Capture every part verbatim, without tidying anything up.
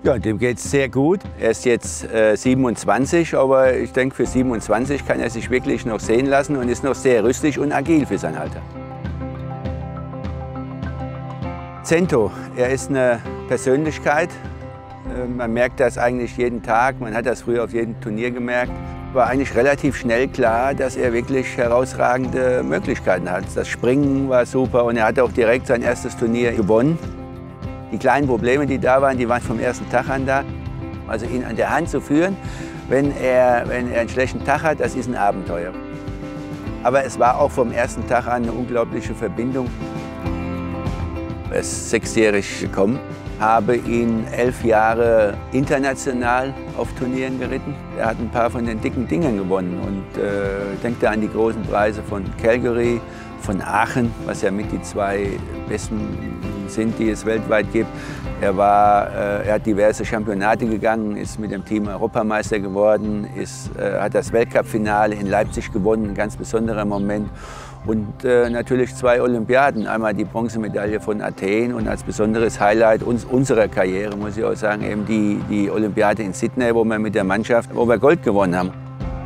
Ja, dem geht es sehr gut. Er ist jetzt äh, siebenundzwanzig, aber ich denke, für siebenundzwanzig kann er sich wirklich noch sehen lassen und ist noch sehr rüstig und agil für sein Alter. Cento, er ist eine Persönlichkeit. Äh, man merkt das eigentlich jeden Tag, man hat das früher auf jedem Turnier gemerkt. War eigentlich relativ schnell klar, dass er wirklich herausragende Möglichkeiten hat. Das Springen war super und er hat auch direkt sein erstes Turnier gewonnen. Die kleinen Probleme, die da waren, die waren vom ersten Tag an da. Also ihn an der Hand zu führen, wenn er, wenn er einen schlechten Tag hat, das ist ein Abenteuer. Aber es war auch vom ersten Tag an eine unglaubliche Verbindung. Er ist sechsjährig gekommen, habe ihn elf Jahre international auf Turnieren geritten. Er hat ein paar von den dicken Dingern gewonnen und äh, denkt da an die großen Preise von Calgary, von Aachen, was ja mit die zwei besten sind, die es weltweit gibt. Er, war, äh, er hat diverse Championate gegangen, ist mit dem Team Europameister geworden, ist, äh, hat das Weltcup-Finale in Leipzig gewonnen, ein ganz besonderer Moment. Und äh, natürlich zwei Olympiaden, einmal die Bronzemedaille von Athen und als besonderes Highlight uns, unserer Karriere, muss ich auch sagen, eben die, die Olympiade in Sydney, wo wir mit der Mannschaft wo wir Gold gewonnen haben.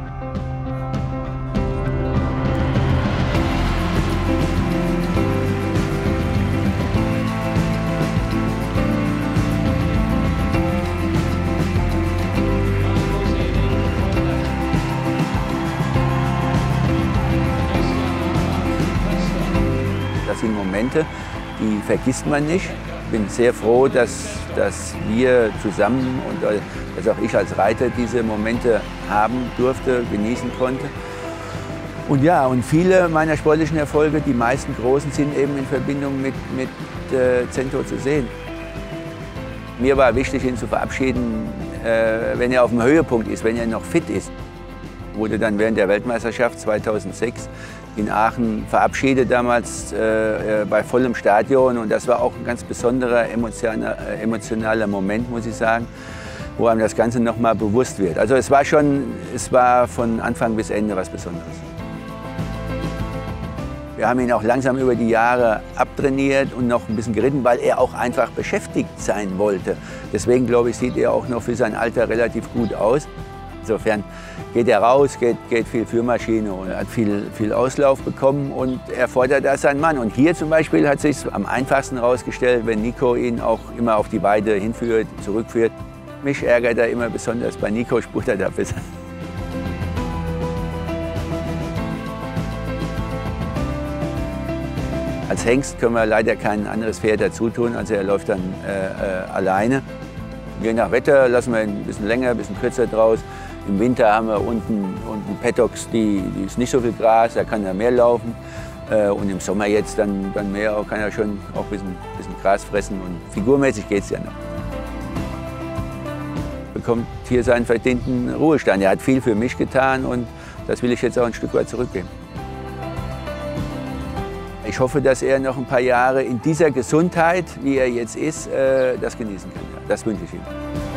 Das sind Momente, die vergisst man nicht. Ich bin sehr froh, dass, dass wir zusammen und dass auch ich als Reiter diese Momente haben durfte, genießen konnte. Und ja, und viele meiner sportlichen Erfolge, die meisten großen, sind eben in Verbindung mit, mit äh, Cento zu sehen. Mir war wichtig, ihn zu verabschieden, äh, wenn er auf dem Höhepunkt ist, wenn er noch fit ist. Wurde dann während der Weltmeisterschaft zweitausendsechs in Aachen verabschiedet, damals äh, bei vollem Stadion. Und das war auch ein ganz besonderer emotionaler, emotionaler Moment, muss ich sagen, wo einem das Ganze noch mal bewusst wird. Also es war schon, es war von Anfang bis Ende was Besonderes. Wir haben ihn auch langsam über die Jahre abtrainiert und noch ein bisschen geritten, weil er auch einfach beschäftigt sein wollte. Deswegen, glaube ich, sieht er auch noch für sein Alter relativ gut aus. Insofern geht er raus, geht, geht viel Führmaschine und hat viel, viel Auslauf bekommen und er fordert da seinen Mann. Und hier zum Beispiel hat sich am einfachsten herausgestellt, wenn Nico ihn auch immer auf die Weide hinführt, zurückführt. Mich ärgert er immer besonders bei Nico, spurt er da besser. Als Hengst können wir leider kein anderes Pferd dazu tun, also er läuft dann äh, äh, alleine. Je nach Wetter lassen wir ihn ein bisschen länger, ein bisschen kürzer draus. Im Winter haben wir unten, unten Paddocks, die, die ist nicht so viel Gras, da kann er mehr laufen. Äh, und im Sommer jetzt dann, dann mehr, auch kann er schon auch ein bisschen, bisschen Gras fressen. Und figurmäßig geht es ja noch. Bekommt hier seinen verdienten Ruhestand. Er hat viel für mich getan und das will ich jetzt auch ein Stück weit zurückgeben. Ich hoffe, dass er noch ein paar Jahre in dieser Gesundheit, wie er jetzt ist, äh, das genießen kann. Das wünsche ich ihm.